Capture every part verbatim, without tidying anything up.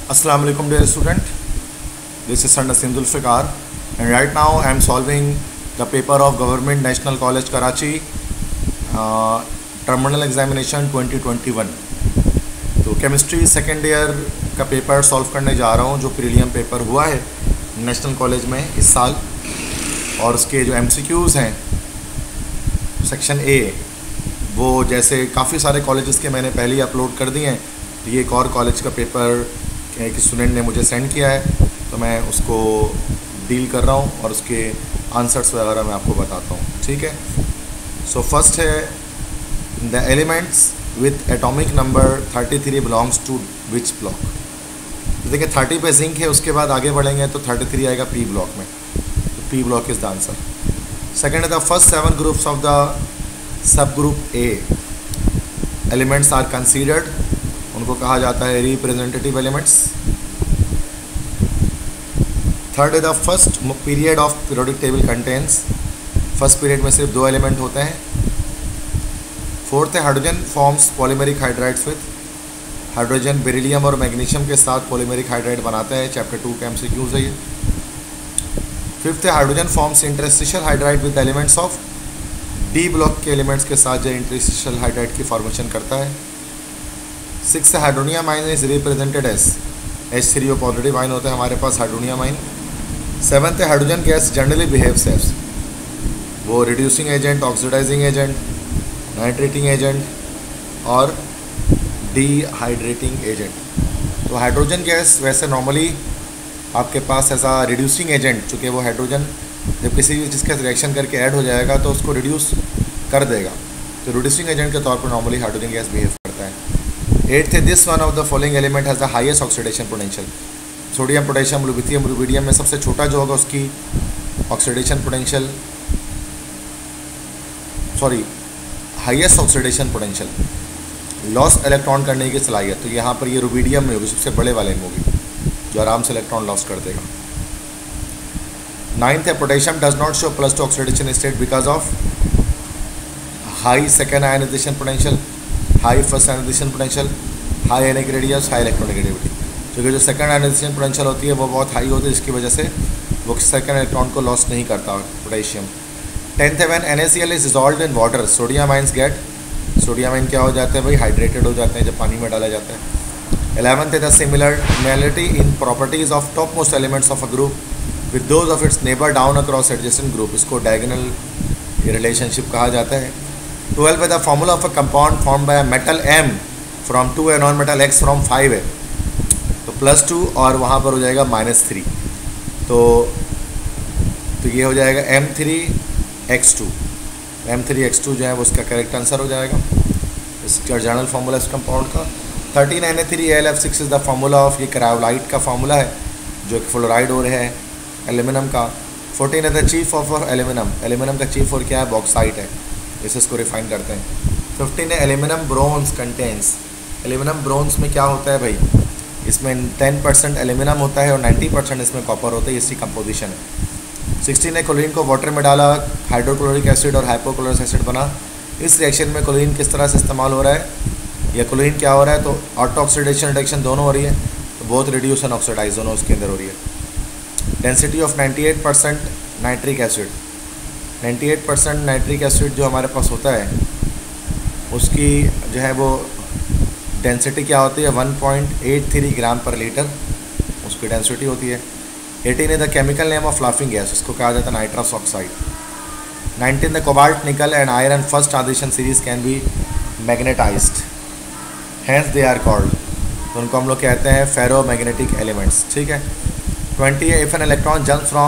Assalamu alaikum dear student, this is Sir Naseem Zulfikar and right now I am solving the paper of Government National College Karachi uh, Terminal Examination twenty twenty-one। तो chemistry second year का paper solve करने जा रहा हूँ जो prelim paper हुआ है national college में इस साल, और उसके जो एमसीक्यूज़ हैं सेक्शन ए वो जैसे काफ़ी सारे कॉलेजेस के मैंने पहले ही अपलोड कर दिए हैं, तो ये एक और कॉलेज का पेपर एक स्टूडेंट ने मुझे सेंड किया है तो मैं उसको डील कर रहा हूँ और उसके आंसर्स वगैरह मैं आपको बताता हूँ, ठीक है। सो फर्स्ट है the elements with atomic number thirty three belongs to which block. तो देखिए थर्टी पे जिंक है, उसके बाद आगे बढ़ेंगे तो थर्टी थ्री आएगा पी ब्लॉक में, तो P block is the answer. Second है the first seven groups of the sub group A elements are considered, उनको कहा जाता है रिप्रेजेंटेटिव एलिमेंट्स। थर्ड है the first period of periodic table contains, first period में सिर्फ दो एलिमेंट होते हैं। फोर्थ है hydrogen forms polymeric hydrides with, hydrogen beryllium और मैग्नीशियम के साथ पॉलीमेरिक हाइड्राइड बनाता है, चैप्टर टू का एमसीक्यूज है ये। फिफ्थ है hydrogen forms interstitial hydride with elements of D block के एलिमेंट्स के साथ जो इंटरस्टिशियल हाइड्राइड की फॉर्मेशन करता है। सिक्स है hydronium ion is represented as H three O positive ion होता है हमारे पास हाइड्रोनियम आयन। सेवन्थ है hydrogen gas generally behaves as, वो reducing agent, oxidising agent, nitrating agent और डिहाइड्रेटिंग एजेंट। तो हाइड्रोजन गैस वैसे नॉर्मली आपके पास ऐसा रिड्यूसिंग एजेंट, चूँकि वो हाइड्रोजन जब किसी भी चीज़ का रिएक्शन करके ऐड हो जाएगा तो उसको रिड्यूस कर देगा, तो रिड्यूसिंग एजेंट के तौर पर नॉर्मली हाइड्रोजन गैस बिहेव करता है। एट्थ है this one of the following element has the highest oxidation potential. Sodium, potassium, lithium, rubidium में सबसे छोटा जो होगा उसकी oxidation potential, sorry highest oxidation potential, loss electron करने की सलाहियत, तो यहाँ पर ये रुबिडियम में होगी, सबसे बड़े वाले में होगी जो आराम से इलेक्ट्रॉन लॉस कर देगा। नाइन्थ है potassium does not show plus two oxidation state because of high second ionisation potential, high first ionisation potential, high ionic radius, high electronegativity. क्योंकि जो सेकेंड आयनाइजेशन पोटेंशियल होती है वो बहुत हाई होती है, जिसकी वजह से वो सेकेंड इलेक्ट्रॉन को लॉस नहीं करता पोटेशियम। टेंथ है when N A C L is dissolved in water sodium ions get, sodium ion क्या हो जाते हैं भाई, हाइड्रेटेड हो जाते हैं जब पानी में डाला जाता है। एलेवंथ है the similarity in properties of top most elements of a group with those of its neighbour down across adjacent group, इसको डायगोनल रिलेशनशिप कहा जाता है। ट्वेल्व है the formula of a compound form by metal M from two है, non metal X from five है, तो plus two और वहाँ पर हो जाएगा माइनस थ्री, तो तो ये हो जाएगा M three X two, M three X two जो है वो उसका करेक्ट आंसर हो जाएगा, इसका जर्नल फार्मूला इस कंपाउंड का। Thirteen N A three L F six is the formula of, ये क्रायोलाइट का फार्मूला है जो कि फ्लोराइड और है एल्यूमिनियम का। फोर्टीन है the chief of ore aluminium, aluminium का चीफ और क्या है, बॉक्साइट है, इसे इसको रिफाइन करते हैं। फिफ्टीन है aluminium bronze contains, aluminium bronze में क्या होता है भाई, इसमें टेन परसेंट एल्यूमिनियम होता है और नाइन्टी परसेंट इसमें कॉपर होता है, इसकी कंपोजिशन है। सिक्सटीन है क्लोरीन को वाटर में डाला, हाइड्रोक्लोरिक एसिड और हाइपोक्लोरिक एसिड बना, इस रिएक्शन में क्लोरीन किस तरह से इस्तेमाल हो रहा है, या क्लोरीन क्या हो रहा है, तो ऑटो ऑक्सीडेशन रिडक्शन दोनों हो रही है, तो बहुत रिड्यूस एंड ऑक्सीडाइज दोनों उसके अंदर हो रही है। Density of ninety eight percent nitric acid, ninety eight percent nitric acid जो हमारे पास होता है उसकी जो है वो डेंसिटी क्या होती है, one point eight three gram पर लीटर उसकी डेंसिटी होती है। एटीन है the chemical name of laughing gas, इसको कहा जाता है nitrous oxide. Nineteen the cobalt, nickel and iron first transition series can be magnetised, hence they are called, तो उनको हम लोग कहते हैं फेरो मैग्नेटिक एलिमेंट्स, ठीक है। ट्वेंटी है if an electron jump from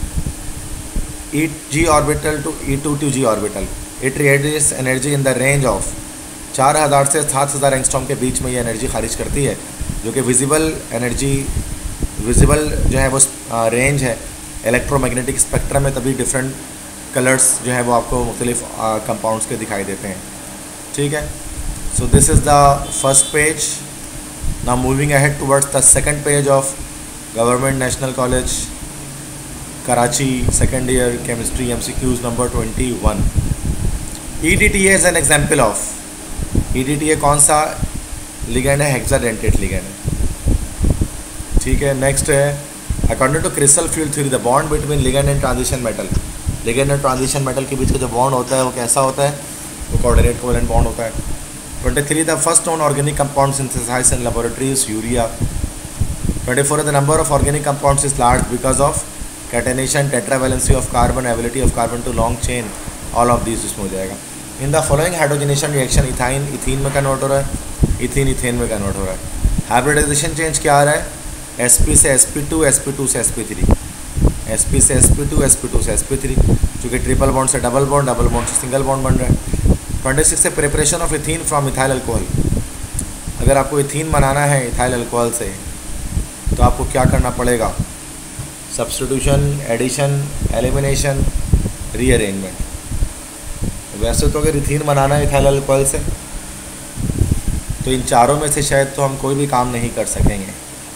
E G orbital to E two two G orbital it radiates energy in the range of, चार हज़ार से सात हज़ार एंगस्ट्रॉम के बीच में ये एनर्जी खारिज करती है, जो कि विजिबल एनर्जी, विजिबल जो है वो रेंज है इलेक्ट्रोमैग्नेटिक स्पेक्ट्रम में, तभी डिफरेंट कलर्स जो है वो आपको मुख्तलिफ कंपाउंड्स के दिखाई देते हैं, ठीक है। So this is the first page, now moving ahead towards the second page of government national college Karachi second year chemistry MCQs number twenty one. E D T A is an example of, E D T A कौन सा ligand है, hexadentate ligand है। ठीक है। Next है according to crystal field theory the bond between ligand and transition metal, ligand and transition metal के बीच का जो बॉन्ड होता है वो कैसा होता है, वो कोऑर्डिनेट कोवेलेंट बॉन्ड होता है। Twenty three the first non organic compound synthesised in laboratories urea. Twenty four the number of organic compounds is large because of catenation, tetravalency of carbon, ability of carbon to long chain, all of this इसमें हो जाएगा। In the following hydrogenation reaction ethyne ethene में convert हो रहा है, ethene ethane में convert हो रहा है। हाइब्रिडाइजेशन चेंज क्या आ रहा है, एस पी से S P two, S P two से S P three, S P से S P two, S P two से एस पी थ्री, चूँकि ट्रिपल बॉन्ड से डबल बॉन्ड, डबल बॉन्ड से सिंगल बॉन्ड बन रहा है। ट्वेंटी सिक्स से preparation of ethene from ethyl alcohol. अगर आपको इथीन बनाना है इथाइल अल्कोहल से तो आपको क्या करना पड़ेगा, सब्स्टिट्यूशन, एडिशन, एलिमिनेशन, रीअरेंजमेंट। वैसे तो अगर इथीन बनाना है इथाइल अल्कोहल से तो इन चारों में से शायद तो हम कोई भी काम नहीं कर सकेंगे,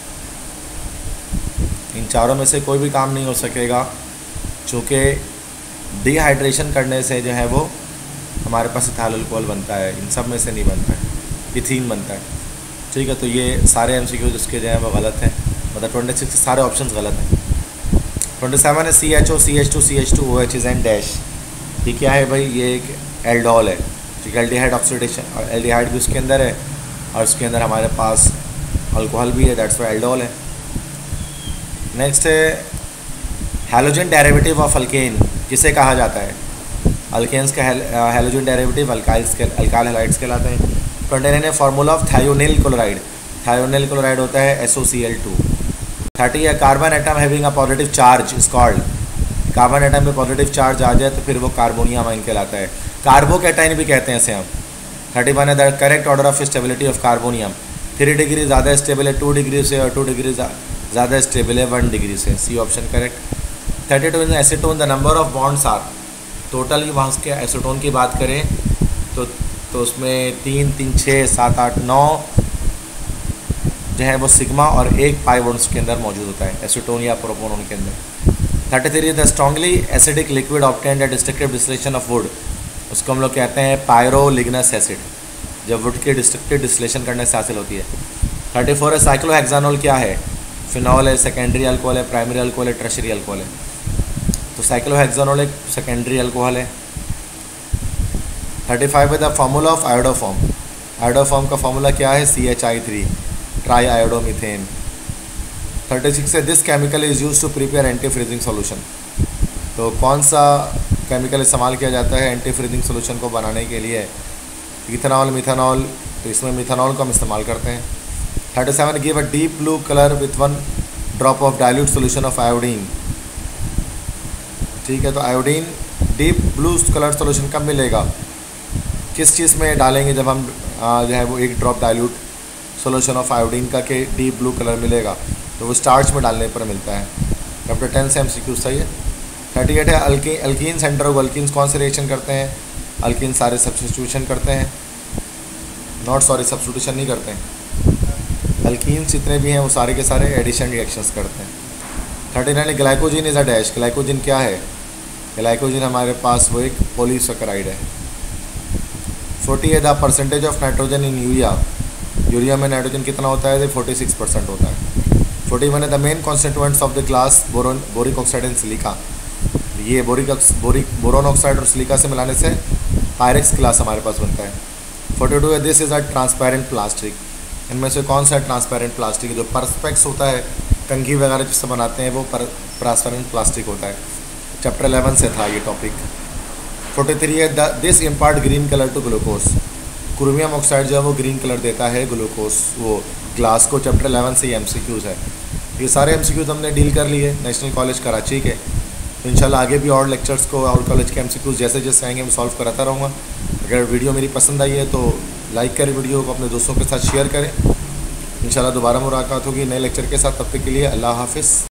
इन चारों में से कोई भी काम नहीं हो सकेगा, चूँकि डिहाइड्रेशन करने से जो है वो हमारे पास इथाइल अल्कोहल बनता है, इन सब में से नहीं बनता है, इथीन बनता है। ठीक है, तो ये सारे एम सी क्यू जिसके जो है वो गलत हैं, मतलब ट्वेंटी सिक्स सारे ऑप्शन गलत हैं। ट्वेंटी सेवन है C H O, C H two, C H two, O H is an dash. ये क्या है भाई, ये एक एल्डोल है, ठीक है, एल्डिहाइड ऑक्सीडेशन, और एल्डिहाइड भी उसके अंदर है और उसके अंदर हमारे पास अल्कोहल भी है, दैट्स वाई एल्डोल है। नेक्स्ट है हैलोजन डेरिवेटिव ऑफ अल्केन, किसे कहा जाता है, अल्केन्स का हैलोजन डेरिवेटिव अल्काइल्स के अल्काइल हैलाइड्स कहलाते हैं। ट्वेंटी नाइन है formula of thionyl chloride, thionyl chloride होता है S O C L two. Thirty है carbon atom having a positive charge is called, carbon atom में पॉजिटिव चार्ज आ जाए तो फिर वो कार्बोनियम आयन कहलाता है, कार्बोकैटाइन भी कहते हैं इसे हम। थर्टी वन है the correct order of stability of carbonium, three degree ज़्यादा स्टेबल है टू डिग्री से, और टू डिग्री ज़्यादा स्टेबल है वन डिग्री से, C option correct. Thirty two in acetone the number of bonds are, total वहाँ उसके एसीटोन की बात करें तो तो उसमें तीन तीन छः सात आठ नौ जो है वो सिग्मा और एक पाई बॉन्ड्स के अंदर मौजूद होता है एसीटोन या प्रोपोनोन के अंदर। Thirty three the strongly acidic liquid obtained at destructive distillation of wood, उसको हम लोग कहते हैं पायरोलिग्नस एसिड, जब वुड के डिस्ट्रक्टिव डिस्टिलेशन करने से हासिल होती है। थर्टी फोर है साइक्लोहेक्सानोल क्या है, फिनॉल है, सेकेंडरी अल्कोहल है, प्राइमरी अल्कोहल है, टर्शरी अल्कोहल है। तो साइक्लोहेक्सानोल एक सेकेंडरी अल्कोहल है। थर्टी फाइव है the formula of iodoform, iodoform का फार्मूला क्या है, C H I three, triiodomethane. Thirty six है this chemical is use to prepare anti freezing solution, तो कौन सा केमिकल इस्तेमाल किया जाता है एंटी फ्रीजिंग सोल्यूशन को बनाने के लिए, इथेनॉल, मिथेनॉल, तो इसमें मिथेनॉल को हम इस्तेमाल करते हैं। Thirty seven give a deep blue colour with one drop of dilute solution of iodine, ठीक है, तो iodine deep blue colour solution कब मिलेगा, किस चीज़ में डालेंगे, जब हम जो है वो एक drop dilute solution of iodine का के डीप ब्लू कलर मिलेगा, तो वो स्टार्च में डालने पर मिलता है। चैप्टर टेन से एम सी क्यू सही है। थर्टी एट है अल्की अल्कीन सेंटर ऑफ अल्कीन्स कौन से रिएक्शन करते हैं, अल्कीन सारे सब्स्टिट्यूशन करते हैं, नॉट सॉरी सब्स्टिट्यूशन नहीं करते हैं, अल्कीन जितने भी हैं वो सारे के सारे एडिशन रिएक्शंस करते हैं। Thirty nine glycogen is a dash, glycogen क्या है, ग्लाइकोजिन हमारे पास वो एक पॉलीसैकेराइड है। फोर्टी है the percentage of nitrogen in urea, urea में नाइट्रोजन कितना होता है, फोर्टी सिक्स परसेंट होता है। फोर्टी वन है the main constituents of the glass boron boric oxide and silica, ये बोरिक बोरिक बोरोन ऑक्साइड और सिलिका से मिलाने से पायरेक्स ग्लास हमारे पास बनता है। फोर्टी टू है this is a transparent plastic, इनमें से कौन सा ट्रांसपेरेंट प्लास्टिक, जो परस्पेक्स होता है कंघी वगैरह जिससे बनाते हैं वो पर ट्रांसपेरेंट प्लास्टिक होता है। चैप्टर इलेवन से था ये टॉपिक। फोर्टी थ्री है the this impart green colour to glucose, chromium oxide जो है वो ग्रीन कलर देता है ग्लूकोज वो ग्लास को, चैप्टर इलेवन से एम सी क्यूज़ है। ये सारे एम सी क्यूज़ हमने डील कर लिए नेशनल कॉलेज कराची के, तो इंशाल्लाह आगे भी और लेक्चर्स को और कॉलेज के एम सी क्यूज़ जैसे जैसे आएंगे मैं सॉल्व कराता रहूँगा। अगर वीडियो मेरी पसंद आई है तो लाइक करें, वीडियो को अपने दोस्तों के साथ शेयर करें। इंशाल्लाह दोबारा मुलाकात होगी नए लेक्चर के साथ, तब तक के लिए अल्लाह हाफिज़।